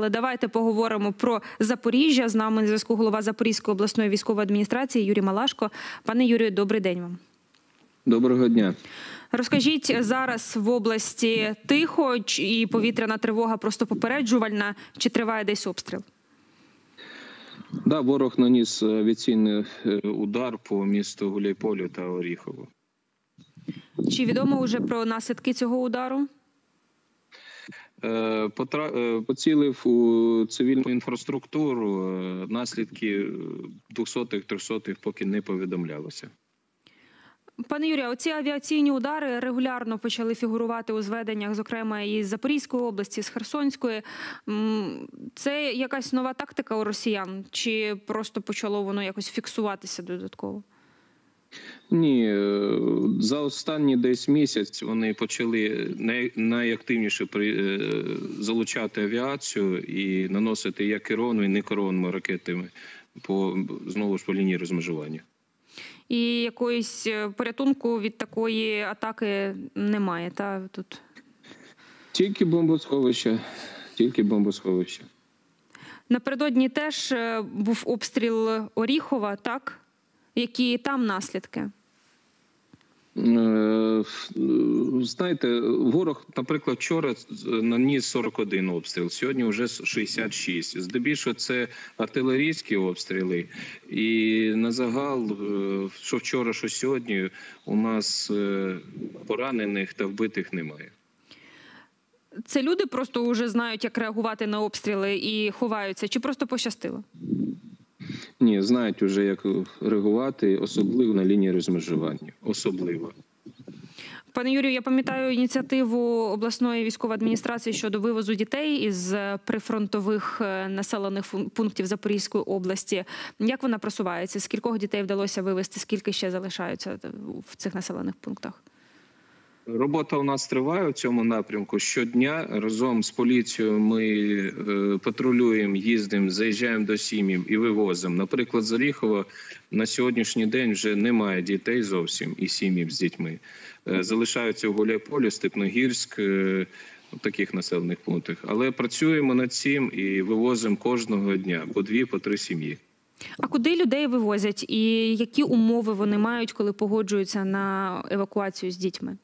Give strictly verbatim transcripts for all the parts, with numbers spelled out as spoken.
Але давайте поговоримо про Запоріжжя. З нами на зв'язку голова Запорізької обласної військової адміністрації Юрій Малашко. Пане Юрію, добрий день вам. Доброго дня. Розкажіть, зараз в області тихо і повітряна тривога просто попереджувальна, чи триває десь обстріл? Да, ворог наніс авіаційний удар по місту Гуляйполю та Оріхову. Чи відомо вже про наслідки цього удару? Поцілив у цивільну інфраструктуру, наслідки двохсотих, трьохсотих поки не повідомлялося. Пане Юрію, оці авіаційні удари регулярно почали фігурувати у зведеннях, зокрема із Запорізької області, з Херсонської. Це якась нова тактика у росіян? Чи просто почало воно якось фіксуватися додатково? Ні, за останні десь місяць вони почали найактивніше залучати авіацію і наносити як керованими, і некерованими ракетами по, знову ж по лінії розмежування. І якоїсь порятунку від такої атаки немає, та тут? Тільки бомбосховище, тільки бомбосховище. Напередодні теж був обстріл Оріхова, так? Які там наслідки? Знаєте, ворог, наприклад, вчора наніс сорок один обстріл, сьогодні вже шістдесят шість. Здебільшого це артилерійські обстріли. І на загал, що вчора, що сьогодні, у нас поранених та вбитих немає. Це люди просто вже знають, як реагувати на обстріли і ховаються? Чи просто пощастило? Ні, знають вже, як реагувати, особливо на лінії розмежування. Особливо. Пане Юрію, я пам'ятаю ініціативу обласної військової адміністрації щодо вивозу дітей із прифронтових населених пунктів Запорізької області. Як вона просувається? Скількох дітей вдалося вивезти, скільки ще залишаються в цих населених пунктах? Робота у нас триває у цьому напрямку. Щодня разом з поліцією ми патрулюємо, їздимо, заїжджаємо до сім'ї і вивозимо. Наприклад, з Оріхова на сьогоднішній день вже немає дітей зовсім і сім'ї з дітьми. Залишаються в Гуляйполі, Степногірськ, в таких населених пунктах. Але працюємо над цим і вивозимо кожного дня по дві, по три сім'ї. А куди людей вивозять і які умови вони мають, коли погоджуються на евакуацію з дітьми?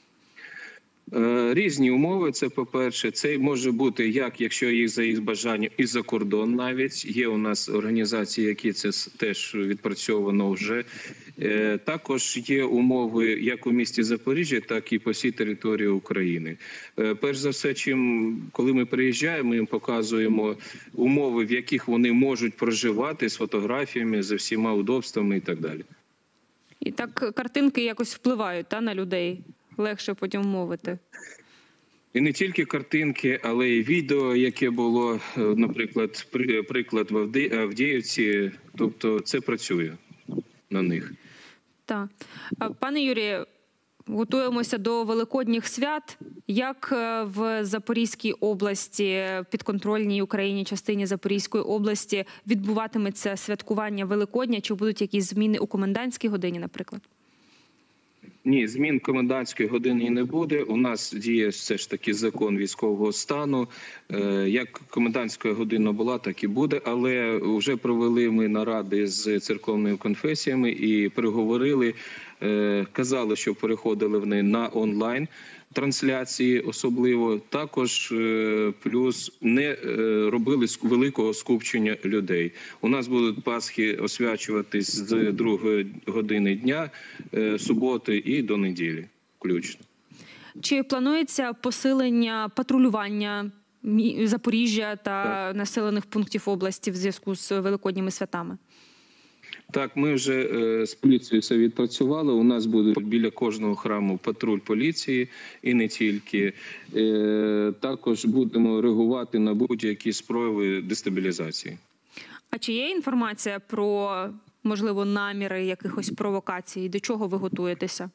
Різні умови, це по-перше. Це може бути, як якщо їх за їх бажанням, і за кордон навіть. Є у нас організації, які це теж відпрацьовано вже. Також є умови як у місті Запоріжжя, так і по всій території України. Перш за все, чим, коли ми приїжджаємо, ми їм показуємо умови, в яких вони можуть проживати, з фотографіями, за всіма удобствами і так далі. І так картинки якось впливають, та, на людей? Легше потім мовити. І не тільки картинки, але й відео, яке було, наприклад, приклад в Авдіївці. Тобто це працює на них. Так. Пане Юрію, готуємося до великодніх свят. Як в Запорізькій області, підконтрольній Україні частині Запорізької області, відбуватиметься святкування Великодня? Чи будуть якісь зміни у комендантській годині, наприклад? Ні, змін комендантської години не буде. У нас діє все ж таки закон військового стану. Як комендантська година була, так і буде. Але вже провели ми наради з церковними конфесіями і переговорили, казали, що переходили вони на онлайн трансляції особливо. Також плюс не робили великого скупчення людей. У нас будуть Пасхи освячуватись з другої години дня, суботи і до неділі включно. Чи планується посилення патрулювання Запоріжжя та так. населених пунктів області в зв'язку з великодніми святами? Так, ми вже з поліцією все відпрацювали. У нас буде біля кожного храму патруль поліції і не тільки. Також будемо реагувати на будь-які спрояви дестабілізації. А чи є інформація про, можливо, наміри якихось провокацій? До чого ви готуєтеся?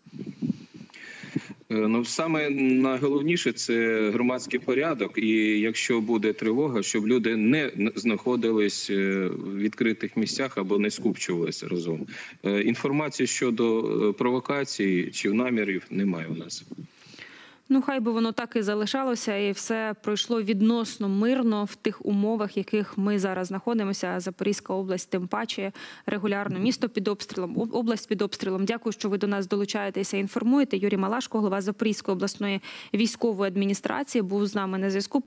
Ну, саме найголовніше – це громадський порядок. І якщо буде тривога, щоб люди не знаходились в відкритих місцях або не скупчувалися разом. Інформації щодо провокацій чи намірів немає у нас. Ну, хай би воно так і залишалося, і все пройшло відносно мирно в тих умовах, в яких ми зараз знаходимося. А Запорізька область тим паче регулярно. Місто під обстрілом, область під обстрілом. Дякую, що ви до нас долучаєтеся і інформуєте. Юрій Малашко, голова Запорізької обласної військової адміністрації, був з нами на зв'язку.